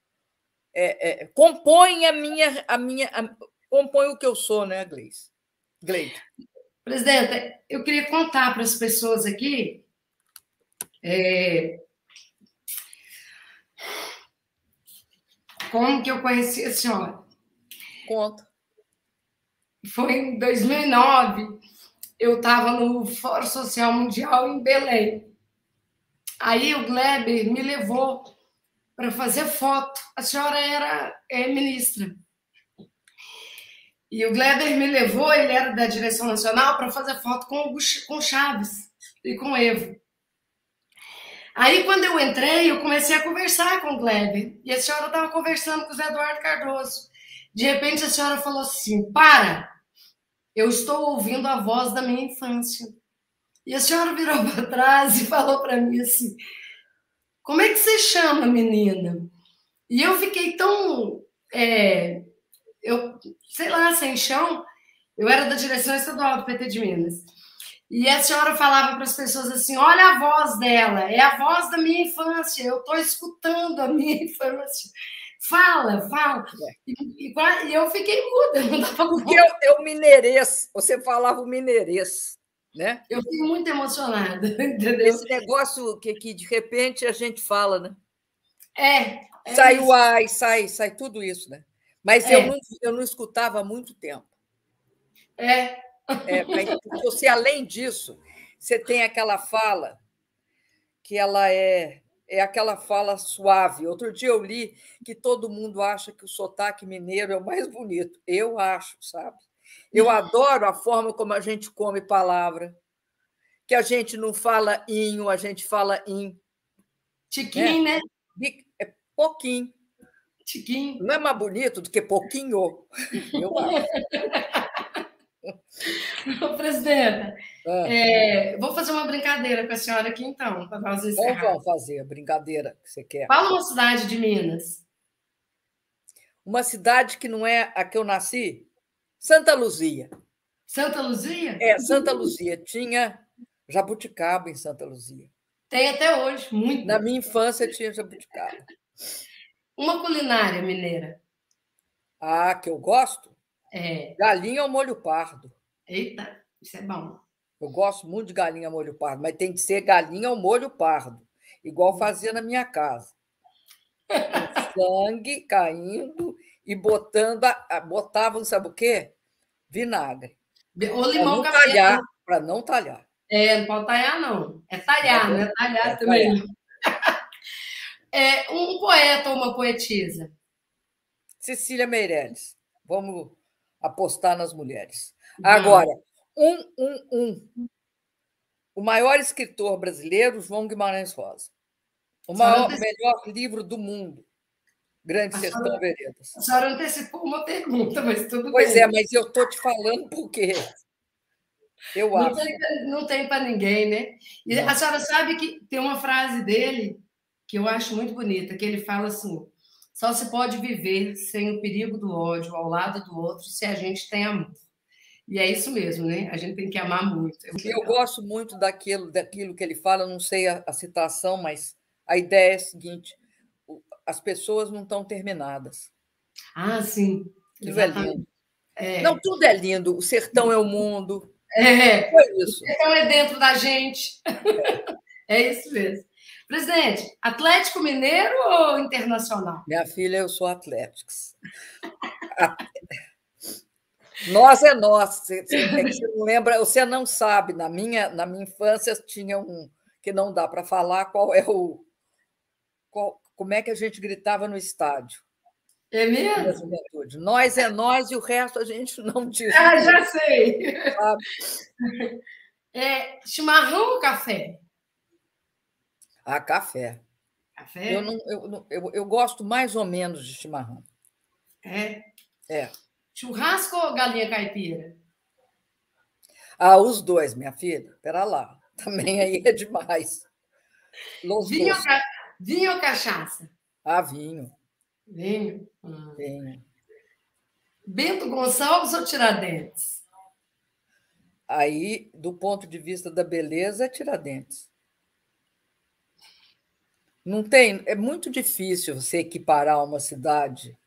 compõe compõe o que eu sou, né, Gleide? Presidenta, eu queria contar para as pessoas aqui como que eu conheci a senhora. Conta. Foi em 2009, eu estava no Fórum Social Mundial em Belém. Aí o Gleber me levou para fazer foto. A senhora era ministra. E o Gleber me levou, ele era da direção nacional, para fazer foto com Chaves e com Evo. Aí, quando eu entrei, eu comecei a conversar com o Gleber. E a senhora estava conversando com o Zé Eduardo Cardoso. De repente, a senhora falou assim: para, eu estou ouvindo a voz da minha infância. E a senhora virou para trás e falou para mim assim: como é que você chama, menina? E eu fiquei tão... sei lá, sem chão. Eu era da direção estadual do PT de Minas. E a senhora falava para as pessoas assim: olha a voz dela, é a voz da minha infância, eu estou escutando a minha infância. Fala. E eu fiquei muda, não dava conta. Porque eu mineirês, você falava o mineirês, né? Eu fiquei muito emocionada, entendeu? Esse negócio que de repente a gente fala, né? Sai isso. o ai, sai tudo isso, né? Mas eu não escutava há muito tempo. Mas você, além disso, você tem aquela fala que ela é aquela fala suave. Outro dia eu li que todo mundo acha que o sotaque mineiro é o mais bonito. Eu acho, sabe? Eu adoro a forma como a gente come palavra, que a gente não fala inho, a gente fala in. Tiquinho, né? É pouquinho. Tiquinho. Não é mais bonito do que pouquinho, eu acho. Presidenta, Vou fazer uma brincadeira com a senhora aqui, então, para nós Então encerrar. vamos fazer a brincadeira que você quer. Fala uma cidade de Minas. Uma cidade que não é a que eu nasci? Santa Luzia. Santa Luzia? Santa Luzia. Tinha jabuticaba em Santa Luzia. Tem até hoje, muito. Na minha infância tinha jabuticaba. Uma culinária mineira. Que eu gosto? É. Galinha ao molho pardo. Eita, isso é bom. Eu gosto muito de galinha ao molho pardo, mas tem que ser galinha ao molho pardo, igual fazia na minha casa. Com sangue caindo e botavam, sabe o quê? Vinagre. Ou limão Para não talhar. Não pode talhar, não. É talhar, não é talhar também. Um poeta ou uma poetisa? Cecília Meirelles. Vamos apostar nas mulheres. Agora, o maior escritor brasileiro, João Guimarães Rosa. O melhor livro do mundo, Grande Sertão Veredas. A senhora antecipou uma pergunta, mas tudo bem. Pois é, mas eu estou te falando porque eu acho. Não tem para ninguém, né? E a senhora sabe que tem uma frase dele que eu acho muito bonita, que ele fala assim: só se pode viver sem o perigo do ódio ao lado do outro se a gente tem amor. E é isso mesmo, né? A gente tem que amar muito. Eu gosto muito daquilo que ele fala, não sei a citação, mas a ideia é a seguinte: as pessoas não estão terminadas. Sim. Tudo é lindo. Não, tudo é lindo. O sertão é o mundo. Foi isso. O sertão é dentro da gente. É isso mesmo. Presidente, Atlético Mineiro ou Internacional? Minha filha, eu sou Atlético. Nós é nós. Você não lembra, você não sabe. Na minha infância tinha um que não dá para falar como é que a gente gritava no estádio. É mesmo? Nós é nós e o resto a gente não diz. Já sei. Chimarrão ou café? Café. Café? Eu gosto mais ou menos de chimarrão. É. Churrasco ou galinha caipira? Os dois, minha filha. Espera lá. Também aí é demais. Vinho ou cachaça? Vinho. Vinho? Vinho. Bento Gonçalves ou Tiradentes? Aí, do ponto de vista da beleza, é Tiradentes. Não tem, é muito difícil você equiparar uma cidade,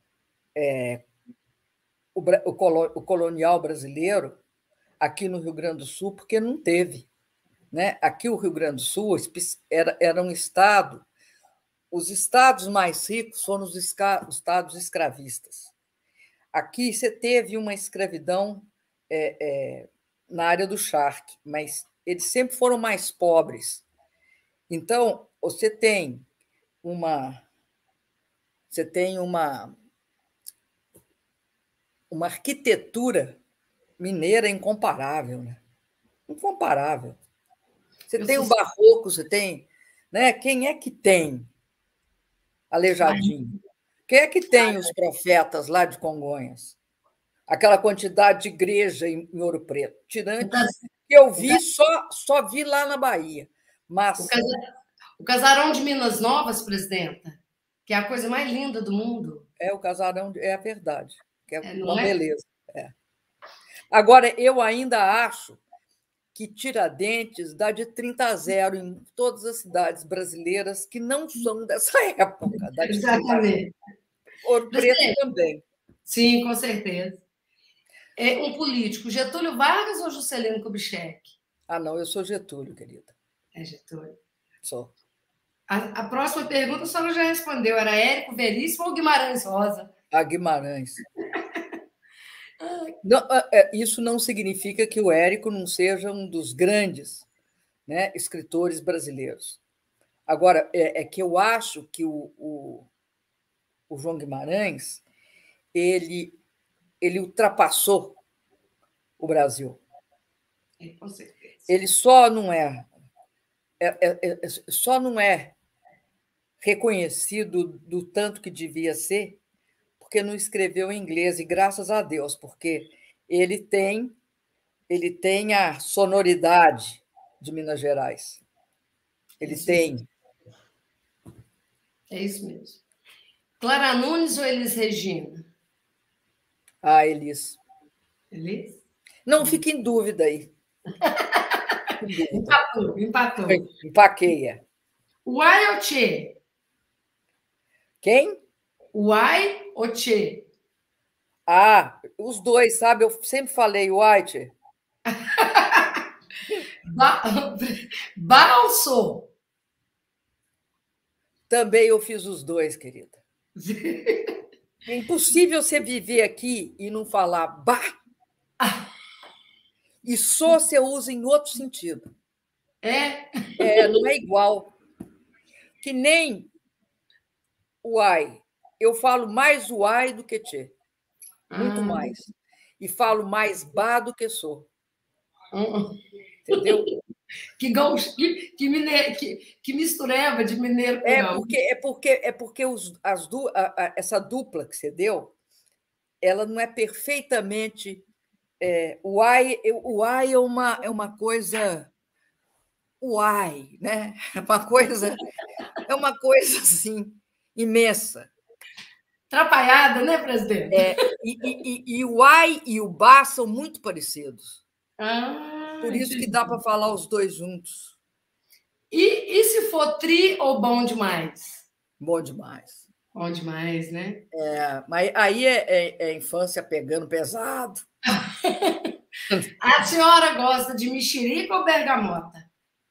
o colonial brasileiro, aqui no Rio Grande do Sul, porque não teve. Né? Aqui o Rio Grande do Sul era um estado, os estados mais ricos foram os estados escravistas. Aqui você teve uma escravidão na área do charque, mas eles sempre foram mais pobres. Então, você tem uma arquitetura mineira incomparável, né? Incomparável. Você tem o barroco, você tem, né? Quem é que tem Aleijadinho? Quem é que tem os profetas lá de Congonhas? Aquela quantidade de igreja em Ouro Preto. Tirante que eu vi, só vi lá na Bahia. Mas o Casarão de Minas Novas, presidenta, que é a coisa mais linda do mundo. O casarão, é a verdade. Que é uma beleza. Agora, eu ainda acho que Tiradentes dá de 30-0 em todas as cidades brasileiras que não são dessa época. Exatamente. Ouro Preto também. Sim, com certeza. Um político, Getúlio Vargas ou Juscelino Kubitschek? Não, eu sou Getúlio, querida. É Getúlio. Sou. A próxima pergunta a senhora já respondeu. Era Érico Veríssimo ou Guimarães Rosa? Guimarães. Não, isso não significa que o Érico não seja um dos grandes, né, escritores brasileiros. Agora, é que eu acho que o João Guimarães ele ultrapassou o Brasil. Com certeza. Ele só não é reconhecido do tanto que devia ser porque não escreveu em inglês, e graças a Deus, porque ele ele tem a sonoridade de Minas Gerais. Ele tem. É isso mesmo. Clara Nunes ou Elis Regina? Ah, Elis. Elis? Não fique em dúvida aí. Empatou. Empaqueia. Uai ou Tchê? Quem? Uai ou Tchê? Ah, os dois, sabe? Eu sempre falei White. Bar ou Sou? Também eu fiz os dois, querida. É impossível você viver aqui e não falar bah. E só você usa em outro sentido. Não é igual. Que nem uai. Eu falo mais uai do que tchê. Muito mais. E falo mais ba do que sou. Entendeu? Que mistureba de mineiro com gaúcho. Porque essa dupla que você deu, ela não é perfeitamente... uai é uma coisa... Uai, né? É uma coisa assim, imensa. Atrapalhada, né, presidente? E o ai e o ba são muito parecidos. Por isso que dá para falar os dois juntos. E se for tri ou bom demais? Bom demais. Bom demais, né? Mas aí é infância pegando pesado. A senhora gosta de mexerica ou bergamota?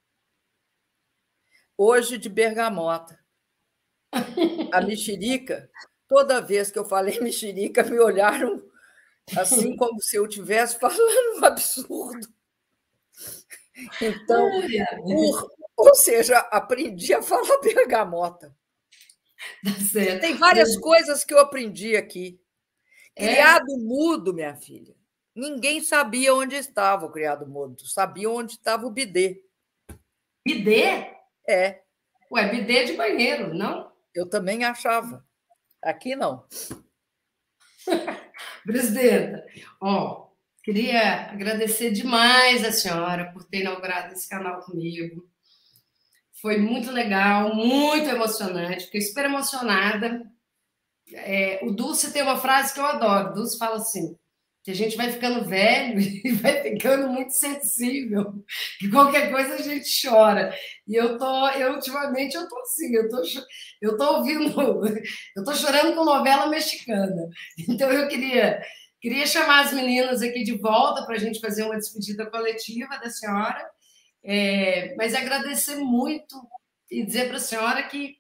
Hoje de bergamota. A mexerica, toda vez que eu falei mexerica, me olharam assim como se eu estivesse falando um absurdo. Então, ou seja, aprendi a falar bergamota. Tem várias coisas que eu aprendi aqui. Criado mudo, minha filha. Ninguém sabia onde estava o criado mudo. Sabia onde estava o bidê. Bidê? Ué, bidê de banheiro, não? Eu também achava. Aqui, não. Presidenta, queria agradecer demais a senhora por ter inaugurado esse canal comigo. Foi muito legal, muito emocionante. Fiquei super emocionada. O Dulce tem uma frase que eu adoro. O Dulce fala assim, que a gente vai ficando velho e vai ficando muito sensível, que qualquer coisa a gente chora. E ultimamente eu tô assim, eu tô ouvindo, eu tô chorando com novela mexicana. Então eu queria chamar as meninas aqui de volta para a gente fazer uma despedida coletiva da senhora, mas agradecer muito e dizer para a senhora que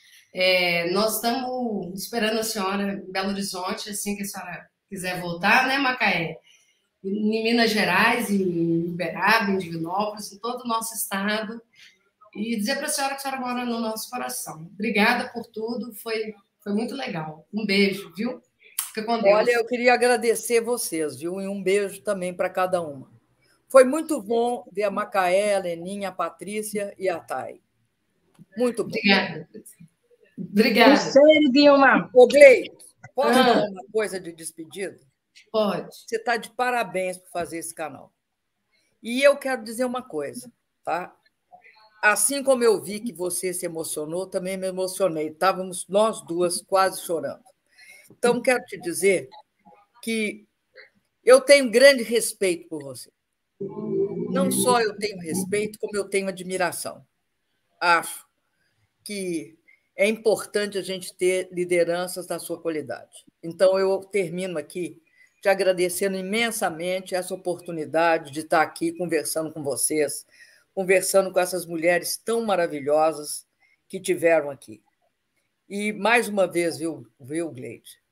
nós estamos esperando a senhora em Belo Horizonte, assim que a senhora quiser voltar, né, Macaé? Em Minas Gerais, em Uberaba, em Divinópolis, em todo o nosso estado. E dizer para a senhora que a senhora mora no nosso coração. Obrigada por tudo, foi muito legal. Um beijo, viu? Fica com Deus. Olha, eu queria agradecer vocês, viu? E um beijo também para cada uma. Foi muito bom ver a Macaé, a Leninha, a Patrícia e a Thay. Muito bom. Obrigada. Obrigada. Sério, Dilma. Ô, Gleide, posso falar uma coisa de despedida? Pode. Você está de parabéns por fazer esse canal. E eu quero dizer uma coisa, tá? Assim como eu vi que você se emocionou, também me emocionei. Estávamos nós duas quase chorando. Então, quero te dizer que eu tenho grande respeito por você. Não só eu tenho respeito, como eu tenho admiração. Acho que é importante a gente ter lideranças da sua qualidade. Então, eu termino aqui te agradecendo imensamente essa oportunidade de estar aqui conversando com vocês, conversando com essas mulheres tão maravilhosas que tiveram aqui. E, mais uma vez, viu Gleide?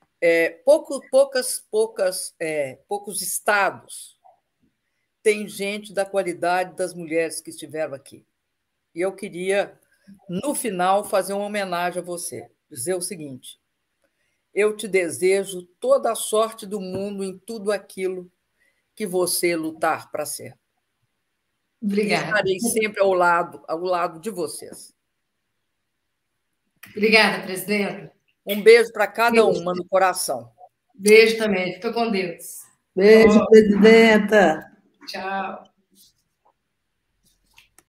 Poucos estados têm gente da qualidade das mulheres que estiveram aqui. E eu queria, no final, fazer uma homenagem a você, dizer o seguinte: eu te desejo toda a sorte do mundo em tudo aquilo que você lutar para ser. Obrigada. E estarei sempre ao lado de vocês. Obrigada, presidenta. Um beijo para cada uma no coração. Beijo também. Fica com Deus. Beijo, presidenta. Tchau.